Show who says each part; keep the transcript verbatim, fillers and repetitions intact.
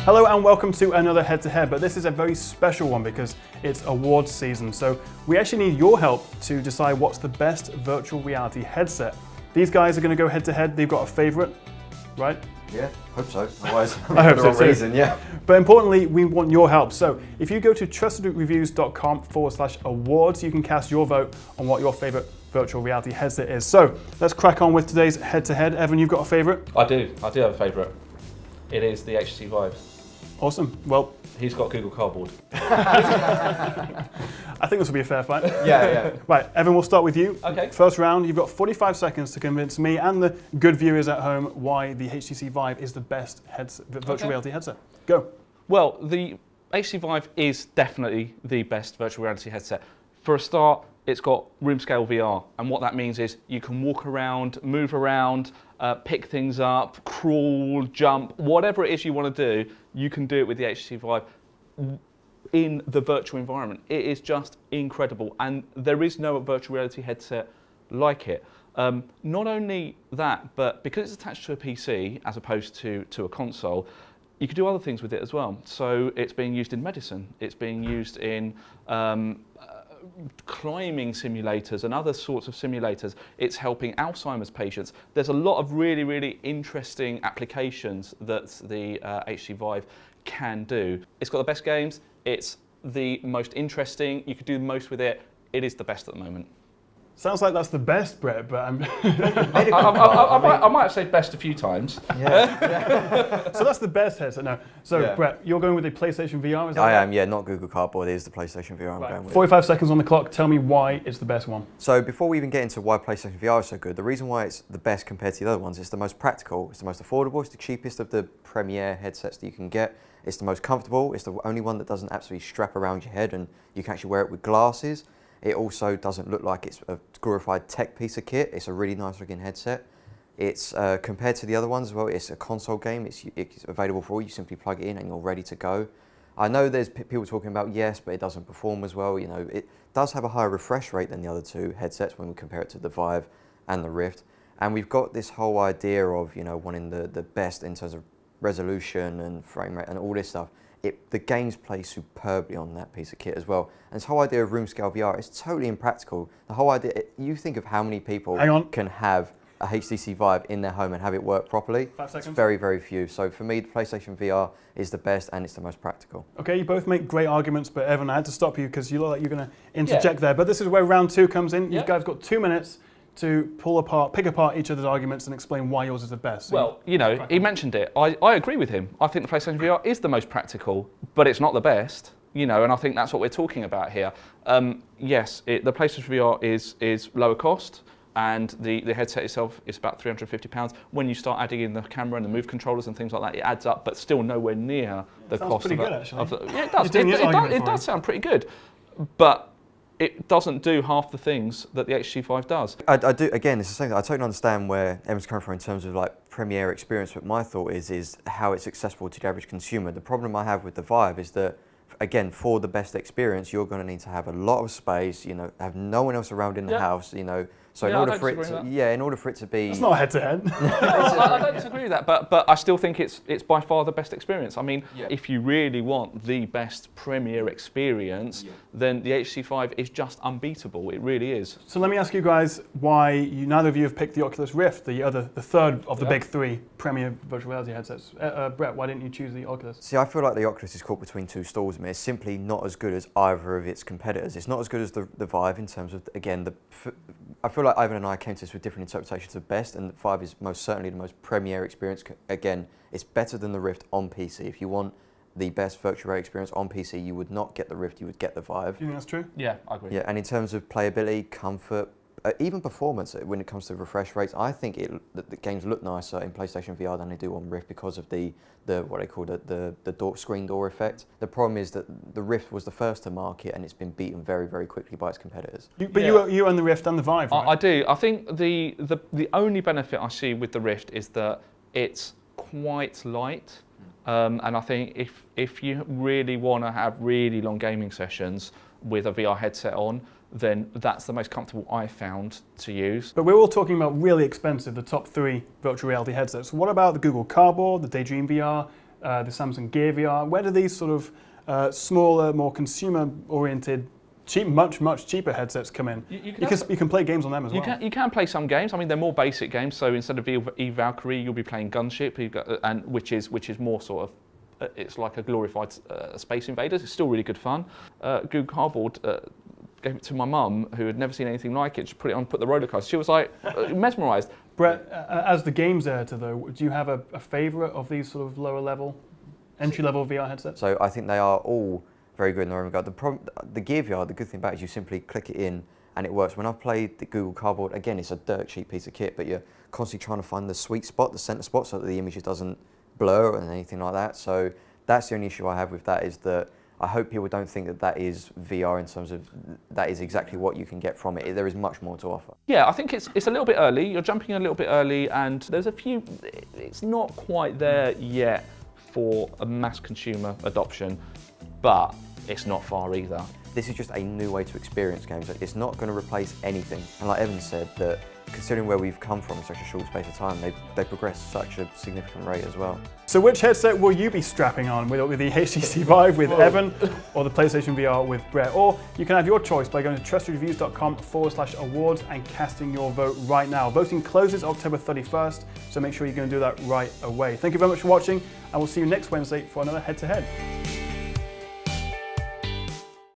Speaker 1: Hello and welcome to another head-to-head, but this is a very special one because it's awards season. So we actually need your help to decide what's the best virtual reality headset. These guys are going to go head-to-head. They've got a favorite, right?
Speaker 2: Yeah, hope so. Otherwise,
Speaker 1: I hope so
Speaker 2: for the wrong reason, yeah.
Speaker 1: But importantly, we want your help. So if you go to trustedreviews.com forward slash awards, you can cast your vote on what your favorite virtual reality headset is. So let's crack on with today's head-to-head. Evan, you've got a favorite?
Speaker 3: I do. I do have a favorite. It is the H T C Vive.
Speaker 1: Awesome. Well,
Speaker 3: he's got Google Cardboard.
Speaker 1: I think this will be a fair fight.
Speaker 2: Yeah, yeah.
Speaker 1: Right, Evan, we'll start with you.
Speaker 3: Okay.
Speaker 1: First round, you've got forty-five seconds to convince me and the good viewers at home why the H T C Vive is the best headset, virtual
Speaker 3: okay.
Speaker 1: reality headset. Go.
Speaker 3: Well, the H T C Vive is definitely the best virtual reality headset. For a start, it's got room scale V R, and what that means is you can walk around, move around, uh, pick things up, crawl, jump, whatever it is you want to do, you can do it with the H T C Vive in the virtual environment. It is just incredible, and there is no virtual reality headset like it. Um, not only that, but because it's attached to a P C as opposed to, to a console, you can do other things with it as well. So it's being used in medicine, it's being used in um, climbing simulators and other sorts of simulators. It's helping Alzheimer's patients. There's a lot of really, really interesting applications that the uh, H T C Vive can do. It's got the best games, it's the most interesting, you could do the most with it. It is the best at the moment.
Speaker 1: Sounds like that's the best, Brett, but I'm...
Speaker 3: I, I, I, I, might, I might have said best a few times.
Speaker 2: Yeah. yeah.
Speaker 1: So that's the best headset. No. So
Speaker 2: yeah.
Speaker 1: Brett, you're going with the PlayStation V R, is that
Speaker 2: I
Speaker 1: right?
Speaker 2: am, yeah, not Google Cardboard, it is the PlayStation V R I'm
Speaker 1: right.
Speaker 2: going with.
Speaker 1: forty-five seconds on the clock, tell me why it's the best one.
Speaker 2: So before we even get into why PlayStation V R is so good, the reason why it's the best compared to the other ones, it's the most practical, it's the most affordable, it's the cheapest of the premier headsets that you can get, it's the most comfortable, it's the only one that doesn't absolutely strap around your head and you can actually wear it with glasses. It also doesn't look like it's a glorified tech piece of kit. It's a really nice looking headset. It's uh, compared to the other ones as well, it's a console game. It's, it's available for all. You simply plug it in and you're ready to go. I know there's people talking about yes, but it doesn't perform as well. You know, it does have a higher refresh rate than the other two headsets when we compare it to the Vive and the Rift. And we've got this whole idea of, you know, wanting the, the best in terms of resolution and frame rate and all this stuff. It, the games play superbly on that piece of kit as well. And this whole idea of room scale V R is totally impractical. The whole idea, it, you think of how many people can have a H T C Vive in their home and have it work properly.
Speaker 1: Five seconds.
Speaker 2: It's very, very few. So for me, the PlayStation V R is the best and it's the most practical.
Speaker 1: Okay, you both make great arguments, but Evan, I had to stop you because you look like you're going to interject
Speaker 3: yeah.
Speaker 1: there. But this is where round two comes in.
Speaker 3: Yeah.
Speaker 1: You guys got two minutes to pull apart, pick apart each of the arguments and explain why yours is the best. So
Speaker 3: well, you know, he mentioned it. I, I agree with him. I think the PlayStation V R is the most practical, but it's not the best, you know, and I think that's what we're talking about here. Um, yes, it, the PlayStation V R is, is lower cost, and the, the headset itself is about three hundred fifty pounds. When you start adding in the camera and the move controllers and things like that, it adds up, but still nowhere near the
Speaker 1: Sounds
Speaker 3: cost
Speaker 1: pretty
Speaker 3: of,
Speaker 1: good,
Speaker 3: a,
Speaker 1: actually.
Speaker 3: of the, yeah, it does. It,
Speaker 1: doing
Speaker 3: it,
Speaker 1: his
Speaker 3: it,
Speaker 1: argument
Speaker 3: does, it
Speaker 1: for
Speaker 3: does
Speaker 1: him.
Speaker 3: sound pretty good, but it doesn't do half the things that the H T C Vive does.
Speaker 2: I, I do, again, it's the same thing. I totally understand where Evan's coming from in terms of like premier experience, but my thought is, is how it's accessible to the average consumer. The problem I have with the Vive is that, again, for the best experience, you're going to need to have a lot of space, you know, have no one else around in the
Speaker 3: yeah.
Speaker 2: house, you know. So
Speaker 3: yeah,
Speaker 2: in order
Speaker 3: I don't
Speaker 2: for it
Speaker 3: disagree
Speaker 2: to,
Speaker 3: with that.
Speaker 2: yeah, in order for it to be,
Speaker 1: it's not head to head.
Speaker 3: No, I, I don't disagree with that, but but I still think it's it's by far the best experience. I mean, yeah. if you really want the best premier experience, yeah. then the H T C Vive is just unbeatable. It really is.
Speaker 1: So let me ask you guys why you, neither of you have picked the Oculus Rift, the other, the third of the
Speaker 3: yeah.
Speaker 1: big three premier virtual reality headsets. Uh, uh, Brett, why didn't you choose the Oculus?
Speaker 2: See, I feel like the Oculus is caught between two stools. I mean, it's simply not as good as either of its competitors. It's not as good as the, the Vive in terms of, again, the. I feel like Ivan and I came to this with different interpretations of best, and the Vive is most certainly the most premier experience. Again, it's better than the Rift on P C. If you want the best virtual reality experience on P C, you would not get the Rift, you would get the Vive.
Speaker 1: Do you think that's true?
Speaker 3: Yeah, I agree.
Speaker 2: Yeah, and in terms of playability, comfort, uh, even performance, when it comes to refresh rates, I think it, the, the games look nicer in PlayStation V R than they do on Rift because of the, the what they call the, the, the door, screen door effect. The problem is that the Rift was the first to market and it's been beaten very, very quickly by its competitors.
Speaker 1: You, but
Speaker 3: yeah.
Speaker 1: you, you own the Rift and the Vive, right?
Speaker 3: I, I do. I think the, the, the only benefit I see with the Rift is that it's quite light. Um, and I think if, if you really want to have really long gaming sessions with a V R headset on, then that's the most comfortable I've found to use.
Speaker 1: But we're all talking about really expensive, the top three virtual reality headsets. What about the Google Cardboard, the Daydream V R, uh, uh, the Samsung Gear V R. Where do these sort of uh, smaller, more consumer-oriented, cheap, much, much cheaper headsets come in? You, you, can, you, can, you can play games on them as
Speaker 3: you
Speaker 1: well.
Speaker 3: Can, you can play some games. I mean, they're more basic games. So instead of E-Valkyrie, you'll be playing Gunship, you've got, and which is which is more sort of, uh, it's like a glorified uh, Space Invaders. It's still really good fun. Uh, Google Cardboard uh, gave it to my mum, who had never seen anything like it. She put it on, put the roller coaster. She was like uh, mesmerised.
Speaker 1: Brett, uh, as the games editor though, do you have a, a favourite of these sort of lower level, entry level V R headsets?
Speaker 2: So I think they are all very good in their own regard. The, problem, the Gear V R, the good thing about it is you simply click it in and it works. When I've played the Google Cardboard, again, it's a dirt cheap piece of kit, but you're constantly trying to find the sweet spot, the centre spot, so that the image doesn't blur and anything like that. So that's the only issue I have with that, is that I hope people don't think that that is V R in terms of that is exactly what you can get from it. There is much more to offer.
Speaker 3: Yeah, I think it's it's a little bit early. You're jumping a little bit early, and there's a few. It's not quite there yet for a mass consumer adoption, but it's not far either.
Speaker 2: This is just a new way to experience games. It's not going to replace anything. And like Evan said, that considering where we've come from in such a short space of time, they've, they've progressed such a significant rate as well.
Speaker 1: So which headset will you be strapping on? With, with the H T C Vive with Evan, or the PlayStation V R with Brett? Or you can have your choice by going to trustedreviews.com forward slash awards and casting your vote right now. Voting closes October thirty-first, so make sure you're going to do that right away. Thank you very much for watching, and we'll see you next Wednesday for another head-to-head.